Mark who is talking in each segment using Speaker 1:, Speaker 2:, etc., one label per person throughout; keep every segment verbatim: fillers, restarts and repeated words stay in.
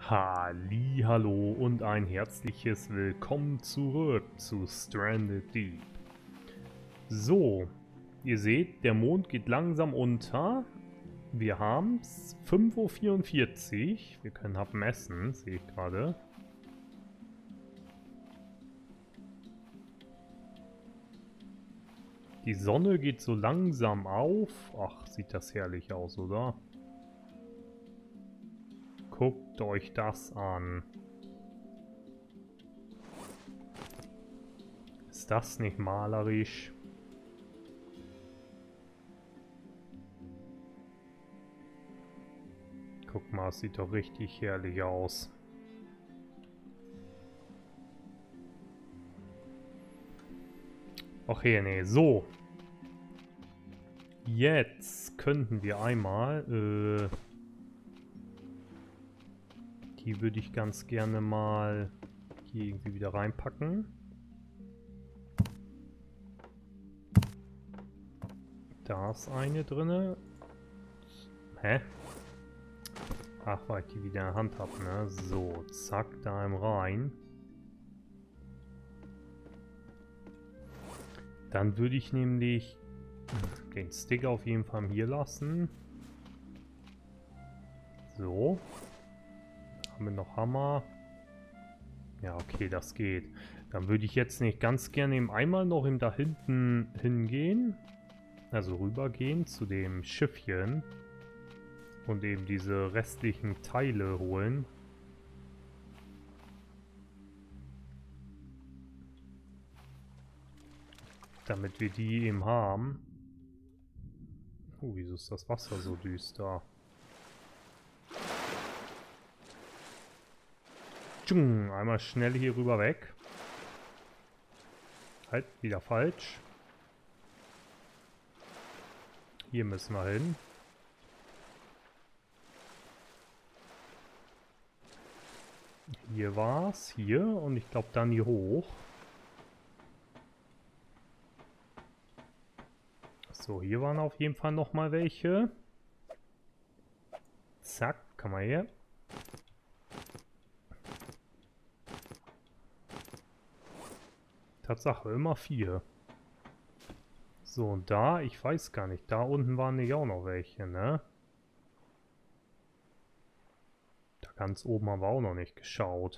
Speaker 1: Hallo und ein herzliches Willkommen zurück zu Stranded Deep. So, ihr seht, der Mond geht langsam unter. Wir haben es fünf Uhr vierundvierzig. Wir können ab messen, sehe ich gerade. Die Sonne geht so langsam auf. Ach, sieht das herrlich aus, oder? Guckt euch das an. Ist das nicht malerisch? Guck mal, es sieht doch richtig herrlich aus. Okay, nee, so. Jetzt könnten wir einmal, äh, die würde ich ganz gerne mal hier irgendwie wieder reinpacken. Da ist eine drinne. Hä? Ach, weil ich die wieder in der Hand habe, ne? So, zack, da im rein. Dann würde ich nämlich den Stick auf jeden Fall hier lassen. So. Haben wir noch Hammer? Ja, okay, das geht. Dann würde ich jetzt nicht ganz gerne eben einmal noch eben da hinten hingehen. Also rübergehen zu dem Schiffchen. Und eben diese restlichen Teile holen. Damit wir die eben haben. Oh, wieso ist das Wasser so düster? Tschung, einmal schnell hier rüber weg. Halt, wieder falsch. Hier müssen wir hin. Hier war's, hier und ich glaube dann hier hoch. So, hier waren auf jeden Fall noch mal welche. Zack, komm mal her. Tatsache, immer vier. So, und da, ich weiß gar nicht, da unten waren nicht auch noch welche, ne? Da ganz oben haben wir auch noch nicht geschaut.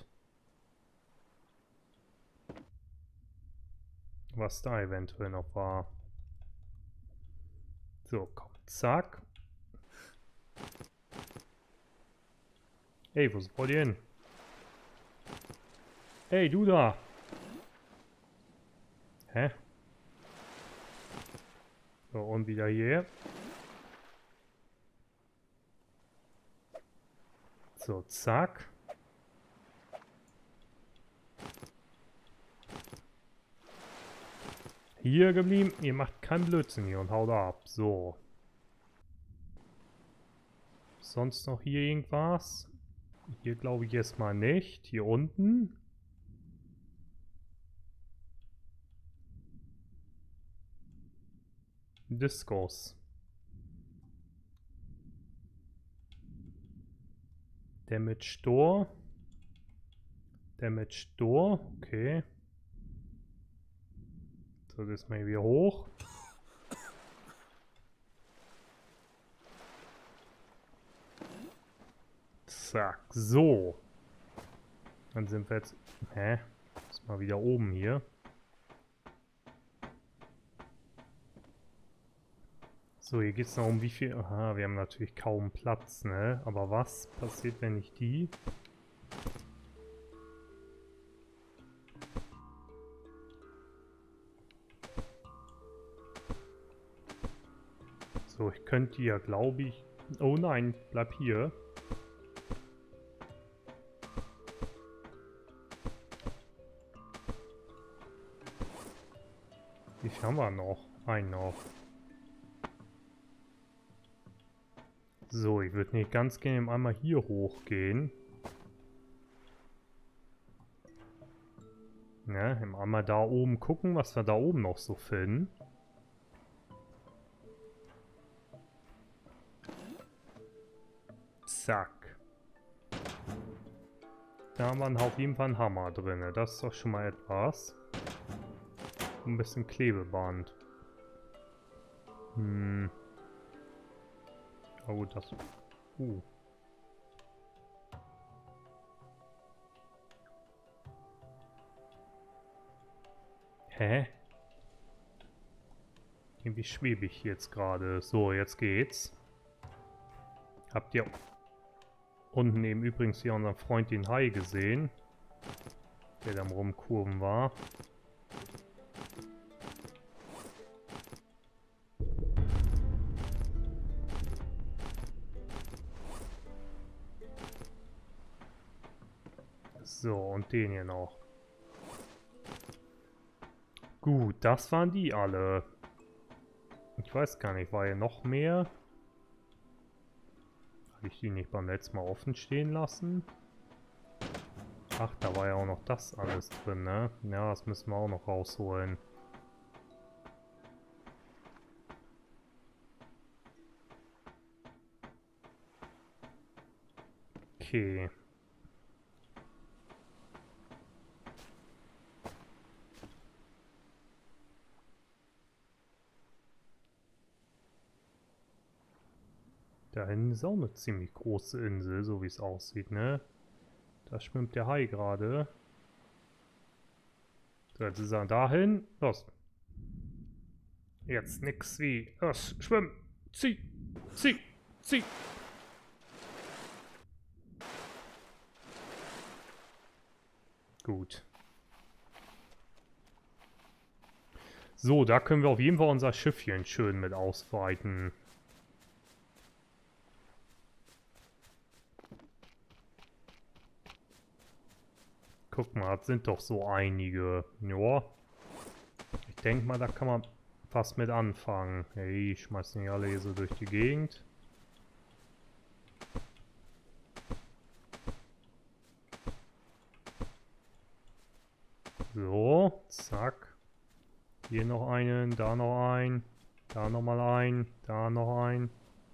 Speaker 1: Was da eventuell noch war. So, komm, zack. Ey, wo wollt ihr hin? Ey, du da! Hä? So, und wieder hier. So, zack. Hier geblieben. Ihr macht keinen Blödsinn hier und haut ab. So. Sonst noch hier irgendwas? Hier glaube ich erstmal nicht. Hier unten. Discos. Damage Door. Damage Door. Okay. So, das mal wieder hoch. Zack. So. Dann sind wir jetzt... Hä? Ist mal wieder oben hier. So, hier geht es noch um wie viel... Aha, wir haben natürlich kaum Platz, ne? Aber was passiert, wenn ich die... So, ich könnte ja, glaube ich... Oh nein, bleib hier. Wie viel haben wir noch? Einen noch. So, ich würde nicht ganz gerne einmal hier hochgehen. Ne, einmal da oben gucken, was wir da oben noch so finden. Zack. Da haben wir auf jeden Fall einen Hammer drin. Das ist doch schon mal etwas. Ein bisschen Klebeband. Hm. Oh, das... Uh. Hä? Irgendwie schwebe ich jetzt gerade. So, jetzt geht's. Habt ihr unten eben übrigens hier unseren Freund den Hai gesehen? Der da am Rumkurven war. So, und den hier noch. Gut, das waren die alle. Ich weiß gar nicht, war hier noch mehr? Habe ich die nicht beim letzten Mal offen stehen lassen? Ach, da war ja auch noch das alles drin, ne? Ja, das müssen wir auch noch rausholen. Okay. Da hinten ist auch eine ziemlich große Insel, so wie es aussieht, ne? Da schwimmt der Hai gerade. So, jetzt ist er dahin. Los. Jetzt nix wie. Los, schwimm. Zieh. Zieh. Zieh. Gut. So, da können wir auf jeden Fall unser Schiffchen schön mit ausweiten. Guck mal, das sind doch so einige. Ja. Ich denke mal, da kann man fast mit anfangen. Hey, ich schmeiß nicht alle hier so durch die Gegend. So, zack. Hier noch einen, da noch einen, da nochmal einen, da noch einen.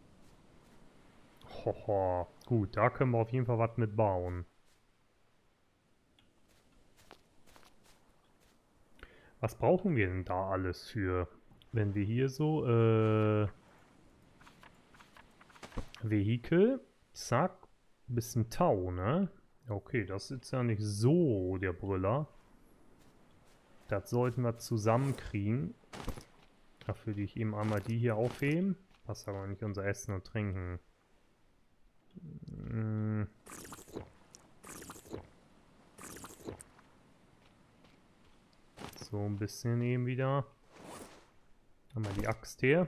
Speaker 1: Hoho, gut, da können wir auf jeden Fall was mit bauen. Was brauchen wir denn da alles für, wenn wir hier so, äh, Vehikel, zack, bisschen Tau, ne? Okay, das ist ja nicht so der Brüller. Das sollten wir zusammenkriegen. Dafür die ich eben einmal die hier aufheben. Passt aber nicht unser Essen und Trinken. Hm. So ein bisschen eben wieder. Haben wir die Axt hier.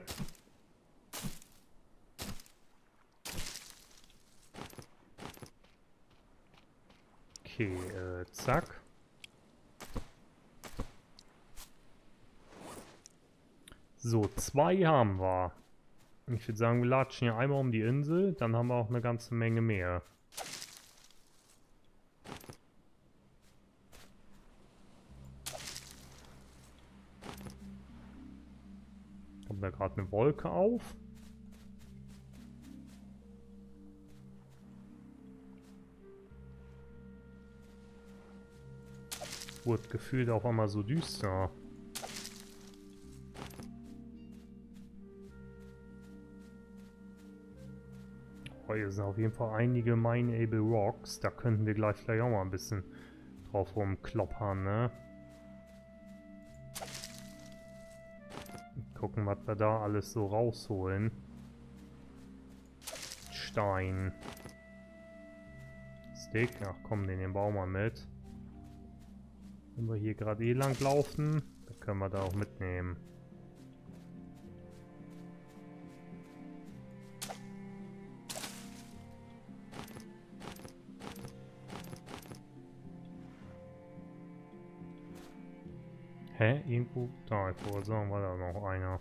Speaker 1: Okay, äh, zack. So, zwei haben wir. Ich würde sagen, wir latschen hier einmal um die Insel, dann haben wir auch eine ganze Menge mehr. Kommt da gerade eine Wolke auf? Wurde gefühlt auf einmal so düster. Oh, hier sind auf jeden Fall einige Mineable Rocks. Da könnten wir gleich vielleicht auch mal ein bisschen drauf rumkloppern, ne? Gucken, was wir da alles so rausholen. Stein. Stick. Ach komm, den nehmen wir auch mal mit. Wenn wir hier gerade eh lang laufen, dann können wir da auch mitnehmen. Hä? Irgendwo? Da, ich wollte sagen, war da noch einer.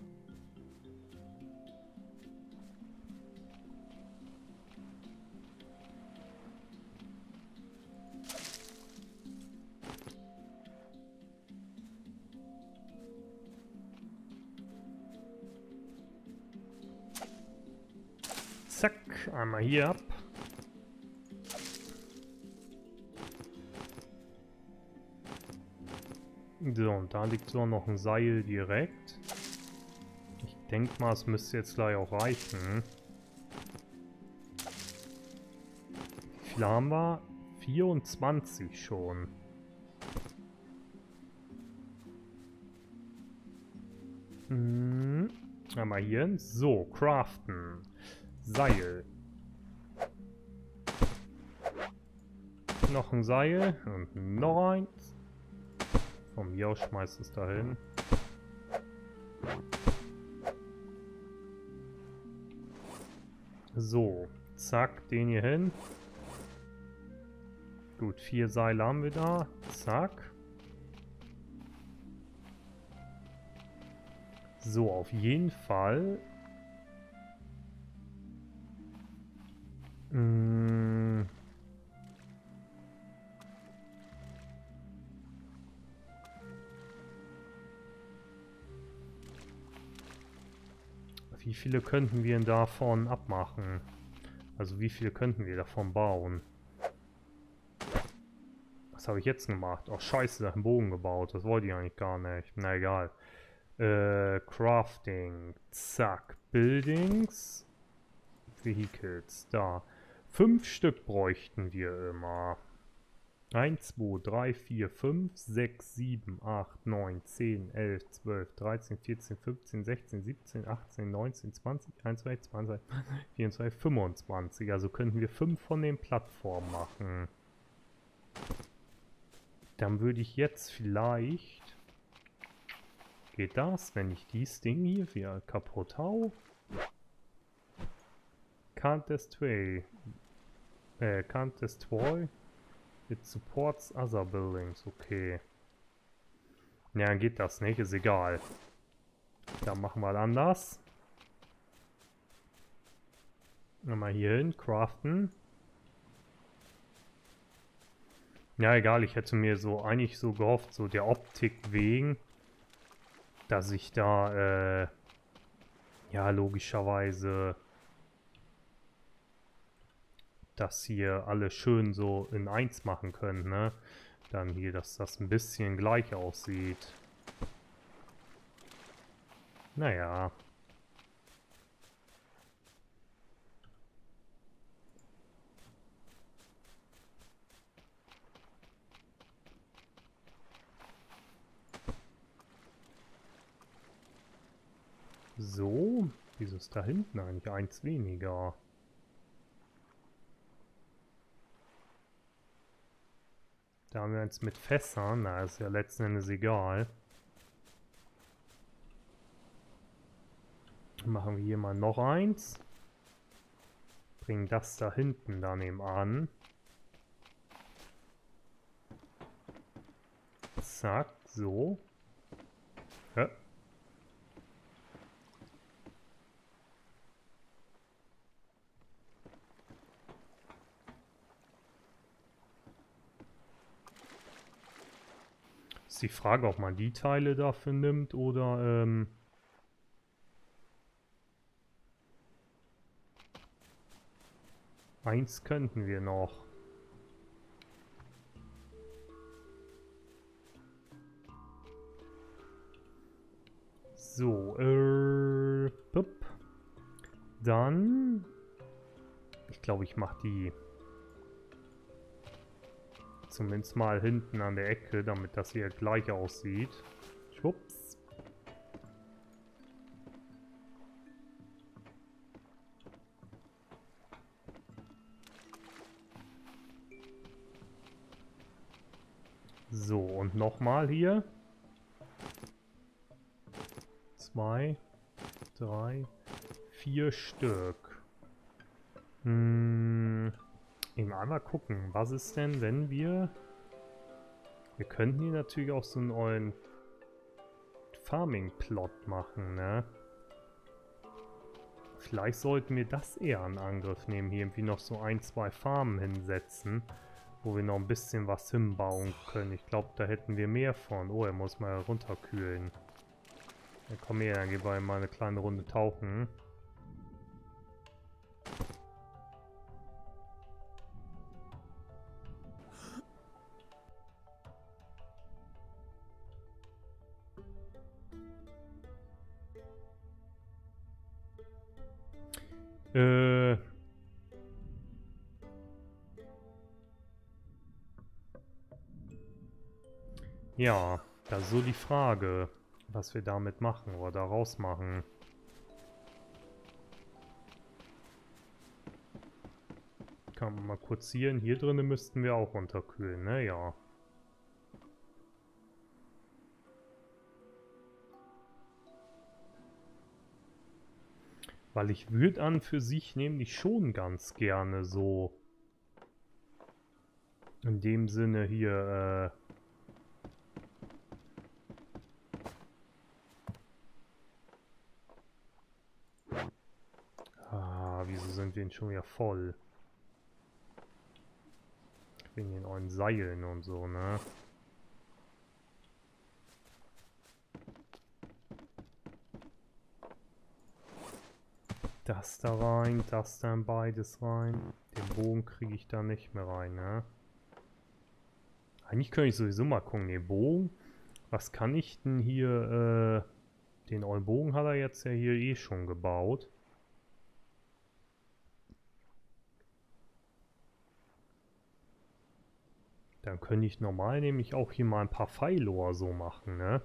Speaker 1: Zack, einmal hier ab. So, und da liegt sogar noch ein Seil direkt. Ich denke mal, es müsste jetzt gleich auch reichen. Wie viel haben wir? vierundzwanzig schon. Hm. Einmal hier hin. So, craften. Seil. Noch ein Seil und noch eins. Von mir aus schmeißt es dahin. So, zack, den hier hin. Gut, vier Seile haben wir da. Zack. So, auf jeden Fall. Mmh. Wie viele könnten wir denn davon abmachen? Also wie viele könnten wir davon bauen? Was habe ich jetzt gemacht? Oh scheiße, da einen Bogen gebaut. Das wollte ich eigentlich gar nicht. Na egal. Äh, Crafting. Zack. Buildings. Vehicles. Da. Fünf Stück bräuchten wir immer. eins, zwei, drei, vier, fünf, sechs, sieben, acht, neun, zehn, elf, zwölf, dreizehn, vierzehn, fünfzehn, sechzehn, siebzehn, achtzehn, neunzehn, zwanzig, einundzwanzig, zwanzig, vierundzwanzig, fünfundzwanzig. Also könnten wir fünf von den Plattformen machen. Dann würde ich jetzt vielleicht... Geht das, wenn ich dieses Ding hier wieder kaputt hau? Can't destroy. Äh, can't destroy. It supports other buildings. Okay. Ja, dann geht das nicht. Ist egal. Dann machen wir anders. Nochmal hier hin. Craften. Ja, egal. Ich hätte mir so eigentlich so gehofft, so der Optik wegen, dass ich da, äh, ja, logischerweise das hier alle schön so in eins machen können, ne? Dann hier, dass das ein bisschen gleich aussieht. Naja. So, wieso ist da hinten eigentlich eins weniger? Da haben wir uns mit Fässern, na, ist ja letzten Endes egal. Machen wir hier mal noch eins. Bringen das da hinten daneben an. Zack, so. Ja. Ist die Frage, ob man die Teile dafür nimmt oder ähm eins könnten wir noch. So, äh, pup. Dann, ich glaube, ich mache die zumindest mal hinten an der Ecke, damit das hier gleich aussieht. Schwupps. So, und nochmal hier. Zwei, drei, vier Stück. Hm, eben einmal gucken, was ist denn, wenn wir... Wir könnten hier natürlich auch so einen neuen Farming-Plot machen, ne? Vielleicht sollten wir das eher in Angriff nehmen, hier irgendwie noch so ein, zwei Farmen hinsetzen, wo wir noch ein bisschen was hinbauen können. Ich glaube, da hätten wir mehr von. Oh, er muss mal runterkühlen. Ja, komm her, dann gehen wir mal eine kleine Runde tauchen. Ja, das ist so die Frage, was wir damit machen oder daraus machen. Kann man mal kurz hier, hier drinnen müssten wir auch runterkühlen, ne? Ja. Weil ich würde an für sich nämlich schon ganz gerne so in dem Sinne hier, äh ah, wieso sind wir denn schon wieder voll? Wegen den neuen Seilen und so, ne? Das da rein, das dann beides rein. Den Bogen kriege ich da nicht mehr rein, ne? Eigentlich könnte ich sowieso mal gucken, den Bogen. Was kann ich denn hier, äh, den neuen Bogen hat er jetzt ja hier eh schon gebaut. Dann könnte ich normal nämlich auch hier mal ein paar Pfeile oder so machen, ne?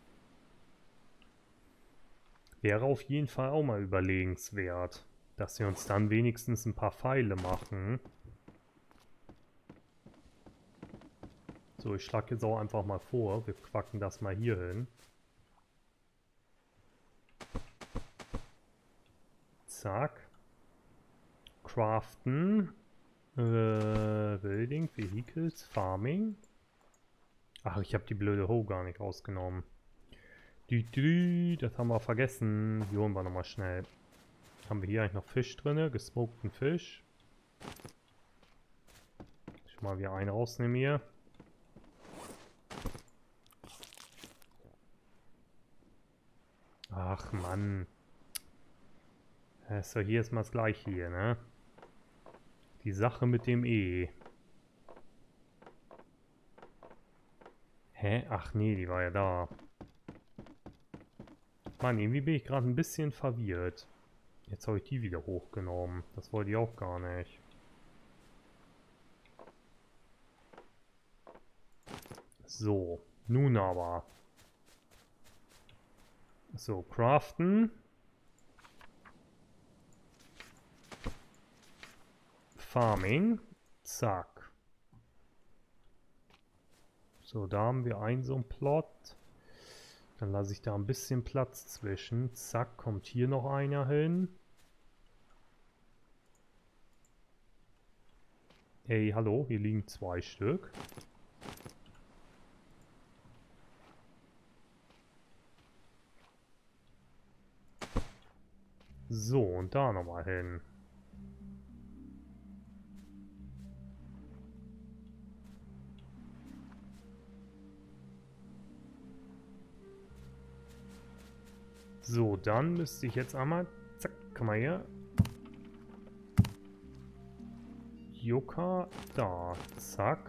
Speaker 1: Wäre auf jeden Fall auch mal überlegenswert, dass wir uns dann wenigstens ein paar Pfeile machen. So, ich schlage jetzt auch einfach mal vor, wir quacken das mal hier hin. Zack. Craften. Äh, Building, Vehicles, Farming. Ach, ich habe die blöde Hoe gar nicht rausgenommen. Dü, dü, das haben wir vergessen. Die holen wir nochmal schnell. Haben wir hier eigentlich noch Fisch drin? Gesmokten Fisch. Ich mal wieder einen rausnehmen hier. Ach Mann. So, hier ist mal das gleiche hier, ne? Die Sache mit dem E. Hä? Ach nee, die war ja da. Mann, irgendwie bin ich gerade ein bisschen verwirrt. Jetzt habe ich die wieder hochgenommen. Das wollte ich auch gar nicht. So, nun aber. So, craften. Farming. Zack. So, da haben wir einen so einen Plot. Dann lasse ich da ein bisschen Platz zwischen. Zack, kommt hier noch einer hin. Hey, hallo, hier liegen zwei Stück. So, und da nochmal hin. So, dann müsste ich jetzt einmal... Zack, komm mal her. Yucca, da. Zack.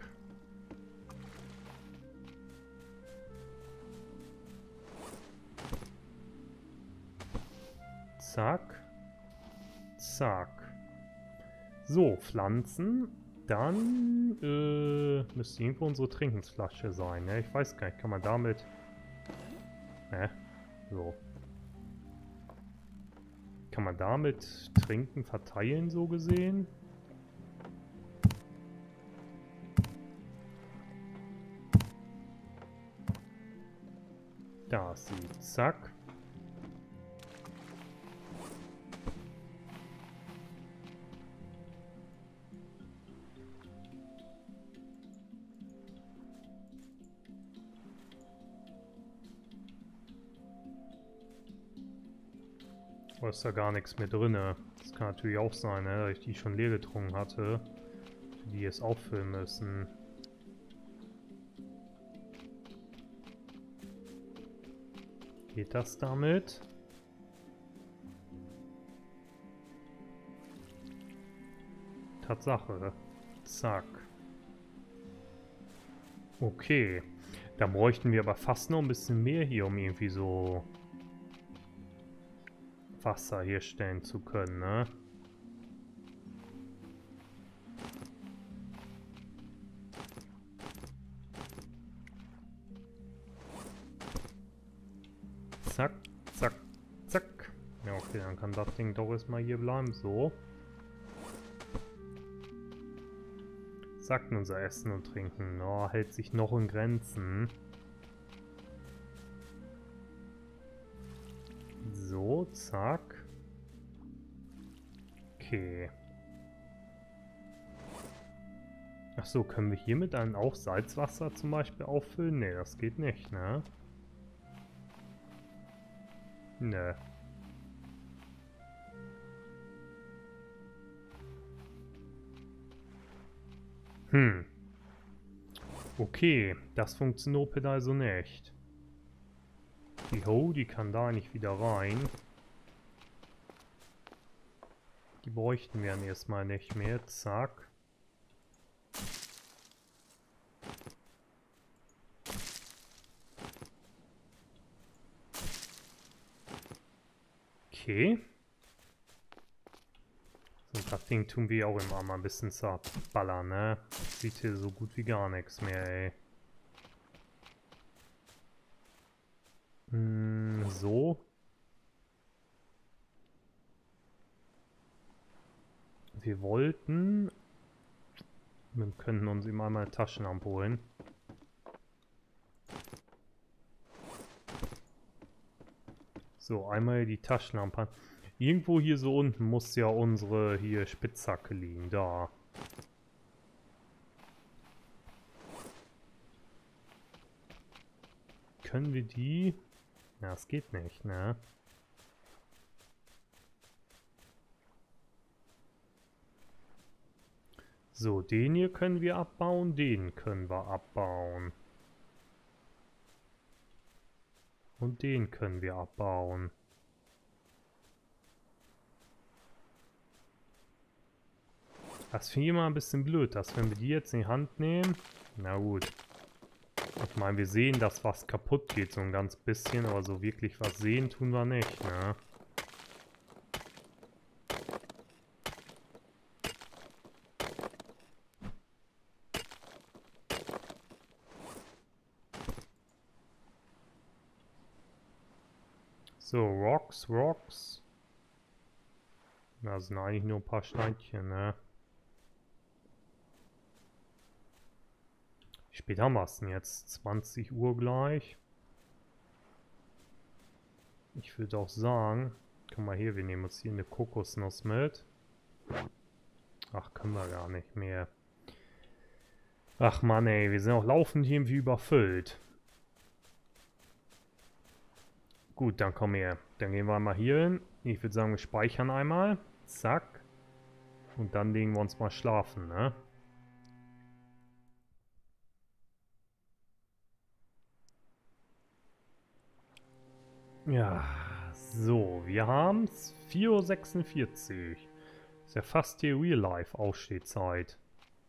Speaker 1: Zack. Zack. So, Pflanzen. Dann äh, müsste irgendwo unsere Trinkensflasche sein. Ne? Ich weiß gar nicht, kann man damit... Ne? So. Kann man damit Trinken verteilen, so gesehen? Da ist sie. Zack. Oder ist da gar nichts mehr drin? Das kann natürlich auch sein, ne? Dass ich die schon leer getrunken hatte. Die jetzt auffüllen müssen. Geht das damit? Tatsache. Zack. Okay. Da bräuchten wir aber fast noch ein bisschen mehr hier, um irgendwie so Wasser herstellen zu können, ne? Zack, zack, zack. Ja, okay, dann kann das Ding doch erstmal hier bleiben. So. Sagt unser Essen und Trinken. Oh, hält sich noch in Grenzen. So, zack. Okay. Achso, können wir hiermit dann auch Salzwasser zum Beispiel auffüllen? Ne, das geht nicht, ne? Ne. Hm. Okay, das funktioniert also nicht. Die Ho, die kann da nicht wieder rein. Die bräuchten wir dann erstmal nicht mehr. Zack. Okay. So, das Ding tun wir auch immer mal ein bisschen zerballern, ne? Sieht hier so gut wie gar nichts mehr, ey. Hm, so. Wir wollten... Wir können uns immer mal eine Taschenlampe holen. So, einmal die Taschenlampe. Irgendwo hier so unten muss ja unsere hier Spitzhacke liegen. Da. Können wir die... Ja, es geht nicht, ne? So, den hier können wir abbauen, den können wir abbauen. Und den können wir abbauen. Das finde ich immer ein bisschen blöd, dass wenn wir die jetzt in die Hand nehmen... Na gut. Ich meine, wir sehen, dass was kaputt geht, so ein ganz bisschen, aber so wirklich was sehen tun wir nicht, ne? So, Rocks, Rocks. Das sind eigentlich nur ein paar Steinchen, ne? Wie spät haben wir es denn jetzt? zwanzig Uhr gleich. Ich würde auch sagen, guck mal hier, wir nehmen uns hier eine Kokosnuss mit. Ach, können wir gar nicht mehr. Ach Mann, ey, wir sind auch laufend irgendwie überfüllt. Gut, dann komm her. Dann gehen wir mal hier hin. Ich würde sagen, wir speichern einmal. Zack. Und dann legen wir uns mal schlafen, ne? Ja, so, wir haben es vier Uhr sechsundvierzig. Ist ja fast die Real-Life-Aufstehzeit.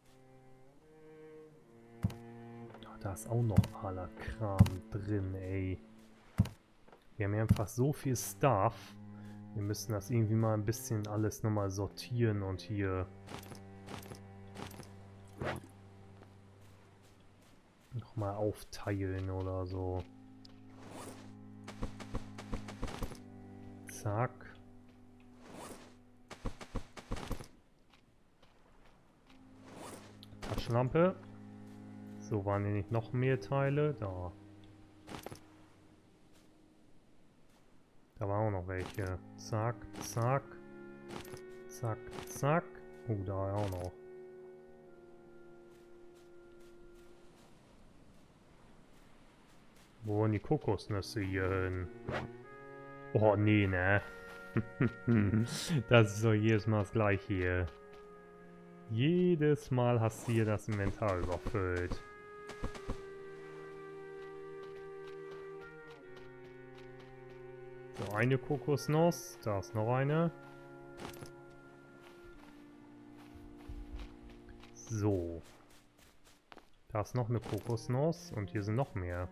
Speaker 1: Da ist auch noch aller Kram drin, ey. Wir haben ja einfach so viel Stuff. Wir müssen das irgendwie mal ein bisschen alles nochmal sortieren und hier... nochmal aufteilen oder so. Zack. Taschenlampe. So, waren hier nicht noch mehr Teile? Da. Da waren auch noch welche. Zack, zack. Zack, zack. Oh, da auch noch. Wo waren die Kokosnüsse hier hin? Oh, nee, ne? Das ist doch jedes Mal das gleiche hier. Jedes Mal hast du hier das Inventar überfüllt. So, eine Kokosnuss. Da ist noch eine. So. Da ist noch eine Kokosnuss und hier sind noch mehr.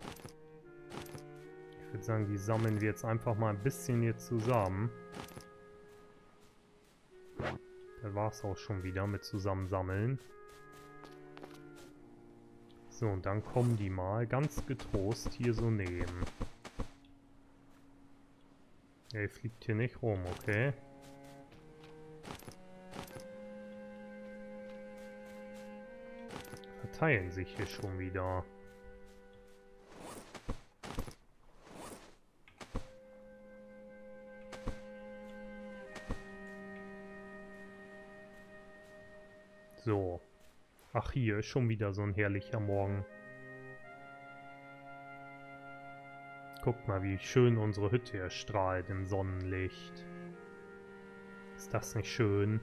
Speaker 1: Ich würde sagen, die sammeln wir jetzt einfach mal ein bisschen hier zusammen. Das war es auch schon wieder mit zusammensammeln. So, und dann kommen die mal ganz getrost hier so neben. Er fliegt hier nicht rum, okay. Verteilen sich hier schon wieder. So. Ach, hier ist schon wieder so ein herrlicher Morgen. Guckt mal, wie schön unsere Hütte erstrahlt im Sonnenlicht. Ist das nicht schön?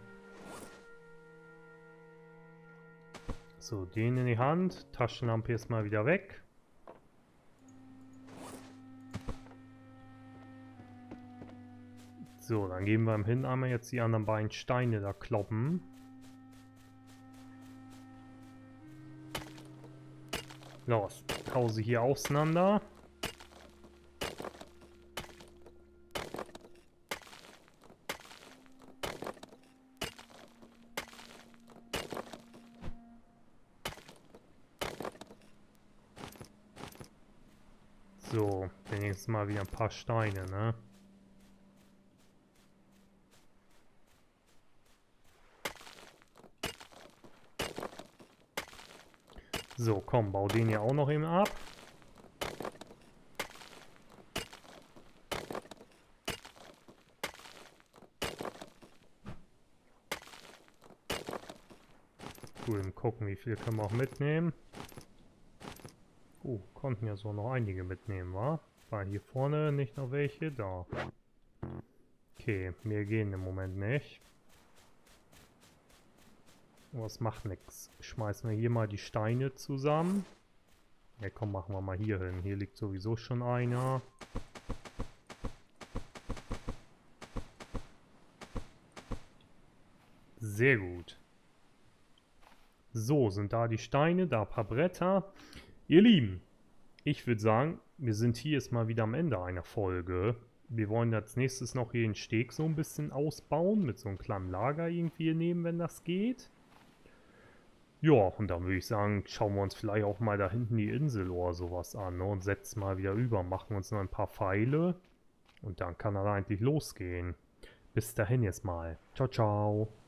Speaker 1: So, den in die Hand. Taschenlampe ist mal wieder weg. So, dann gehen wir im Hin einmal jetzt die anderen beiden Steine da kloppen. Los, hau sie hier auseinander. So, wenigstens mal wieder ein paar Steine, ne? So, komm, bau den ja auch noch eben ab. Cool, gucken, wie viel können wir auch mitnehmen. Oh, konnten ja so noch einige mitnehmen, wa? War hier vorne nicht noch welche? Da. Okay, mehr gehen im Moment nicht. Was macht nix. Schmeißen wir hier mal die Steine zusammen. Ja komm, machen wir mal hier hin. Hier liegt sowieso schon einer. Sehr gut. So, sind da die Steine, da ein paar Bretter. Ihr Lieben, ich würde sagen, wir sind hier jetzt mal wieder am Ende einer Folge. Wir wollen als nächstes noch hier den Steg so ein bisschen ausbauen, mit so einem kleinen Lager irgendwie nehmen, wenn das geht. Ja, und dann würde ich sagen, schauen wir uns vielleicht auch mal da hinten die Insel oder sowas an, ne, und setzen mal wieder über, machen uns noch ein paar Pfeile und dann kann er eigentlich losgehen. Bis dahin jetzt mal. Ciao, ciao.